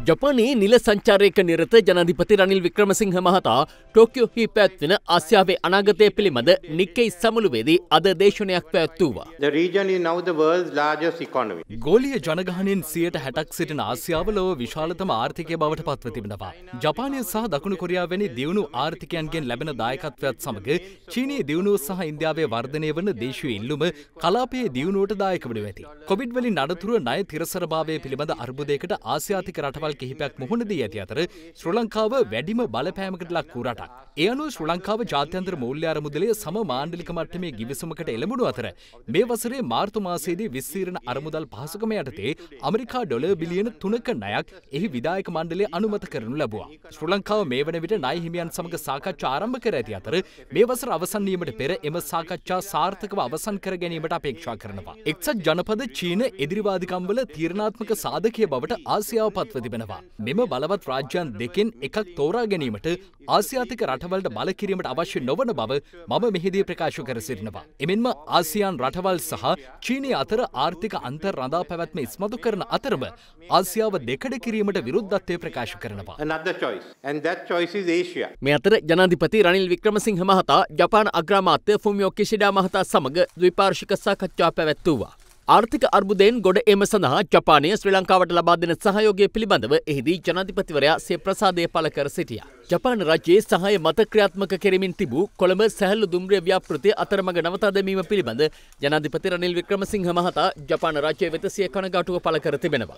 ජපානයේ නිල සංචාරයක නිරත ජනාධිපති රනිල් වික්‍රමසිංහ මහතා ටෝකියෝහි පැවැත්වෙන ආසියාවේ අනාගතය පිළිබඳ නික්කෙයි සමුළුවේදී අද දේශනයක් පැවැත්වුවා. The region is now the world's largest economy. ගෝලීය ජනගහනයෙන් 60% සිටින ආසියාව ලොව විශාලතම ආර්ථිකය බවට පත්ව තිබෙනවා. ජපානය සහ දකුණු කොරියාව වැනි දියුණු ආර්ථිකයන්ගෙන් ලැබෙන දායකත්වයත් සමග චීනයේ දියුණුව සහ ඉන්දියාවේ වර්ධනය වන දේශීය ඉල්ලුම කලාපයේ දියුණුවට දායක වනු ඇති. කොවිඩ් වලින් අනතුරුව ණය තිරසරභාවය පිළිබඳ අර්බුදයකට ආසියාතික රටවල් කිහිපයක් මුහුණ දී ඇති අතර ශ්‍රී ලංකාව වැඩිම බලපෑමකට ලක් වූ රටක්. ඒ අනුව ශ්‍රී ලංකාව ජාත්‍යන්තර මූල්‍ය අරමුදලේ සම මාණ්ඩලික මට්ටමේ ගිවිසුමකට එළඹුණු අතර මේ වසරේ මාර්තු මාසයේදී විස්තීර්ණ අරමුදල් පහසුකම යටතේ ඇමරිකා ඩොලර් බිලියන 3ක ණයක් එහි විධායක මණ්ඩලය අනුමත කරනු ලැබුවා. ශ්‍රී ලංකාව මේ වන විට ණය හිමියන් සමග සාකච්ඡා ආරම්භ කර ඇති අතර මේ වසර අවසන් වීමට පෙර එම සාකච්ඡා සාර්ථකව අවසන් කර ගැනීමට අපේක්ෂා කරනවා. එක්සත් ජනපද චීන එදිරිවාදිකම් වල තීරණාත්මක සාධකය බවට ආසියාව පත්ව තිබෙනවා. මෙම බලවත් රාජ්‍යයන් දෙකෙන් එකක් තෝරා ගැනීමට ආසියාතික රටවල්ට බල කිරීමට අවශ්‍ය නොවන බව මම මෙහිදී ප්‍රකාශ කර සිටිනවා. එමෙන්ම ආසියාන් රටවල් සහ චීනය අතර ආර්ථික අන්තර් රඳා පැවැත්ම ඉස්මතු කරන අතරම ආසියාව දෙකඩ කිරීමට විරුද්ධත්වය ප්‍රකාශ කරනවා. Another choice, and that choice is Asia. මේ අතර ජනාධිපති රනිල් වික්‍රමසිංහ මහතා ජපාන අග්‍රාමාත්‍ය ෆුමියෝ කිෂිඩා මහතා සමග ද්විපාර්ශ්වික සාකච්ඡා පැවැත්වුවා. ආර්ථික අර්බුදයෙන් ගොඩ එම සඳහා ජපානය ශ්‍රී ලංකාවට ලබා දෙන සහයෝගය පිළිබඳව එහිදී ජනාධිපතිවරයා සිය ප්‍රසාදය පළ කර සිටියා. ජපාන රජයේ සහාය මත ක්‍රියාත්මක කෙරෙමින් තිබූ කොළඹ සැහැල්ලු දුම්රිය ව්‍යාපෘතිය අතරමඟ නවතා දැමීම පිළිබඳ ජනාධිපති රනිල් වික්‍රමසිංහ මහතා ජපාන රජය වෙත සිය කනගාටුව පළ කර තිබෙනවා.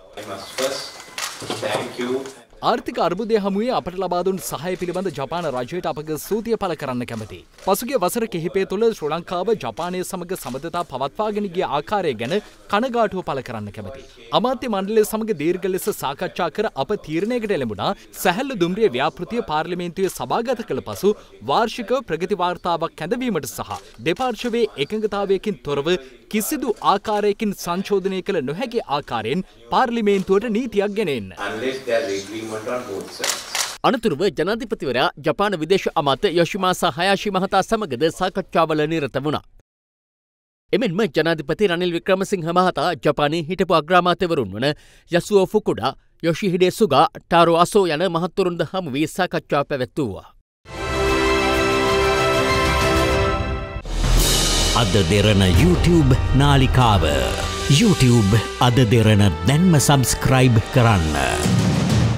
ආර්ථික අර්බුදය හමුවේ අපට ලබා දුන් සහාය පිළිබඳ ජපාන රජයට අපගේ ස්තුතිය පළ කරන්න කැමැතියි. පසුගිය වසර කිහිපය තුළ ශ්‍රී ලංකාව ජපානය සමග සබඳතා පවත්වාගෙන ගිය ආකාරය ගැන කනගාටුව පළ කරන්න කැමැතියි. අමාත්‍ය මණ්ඩලය සමග දීර්ඝ ලෙස සාකච්ඡා කර අප තීරණයකට එළඹුණා සැහැල්ලු දුම්රිය ව්‍යාපෘතිය පාර්ලිමේන්තුවේ සභාගත කළ පසු වාර්ෂික ප්‍රගති වාර්තාවක් කැඳවීමට සහ දෙපාර්ශ්වයේ එකඟතාවයකින් තොරව කිසිදු ආකාරයකින් සංශෝධනය කළ නොහැකි ආකාරයෙන් පාර්ලිමේන්තුවට නීතියක් ගෙන එන්න. අනතුරුව ජනාධිපතිවරයා ජපාන විදේශ අමාත්‍ය යොෂිමාසා හයාෂි මහතා සමගද සාකච්ඡාවල නිරත වුණා. එමෙන්ම ජනාධිපති රනිල් වික්‍රමසිංහ මහතා ජපානයේ හිටපු අග්‍රාමාත්‍යවරුන් වන යසුවෝ ෆුකුඩා, යොෂිහිඩේ සුගා, ටාරෝ අසෝ යන මහත්වරුන්ද හමු වී සාකච්ඡා පැවැත්වුවා. අද දෙරණ YouTube නාලිකාව YouTube අද දෙරණ දැන්ම සබස්ක්‍රයිබ් කරන්න.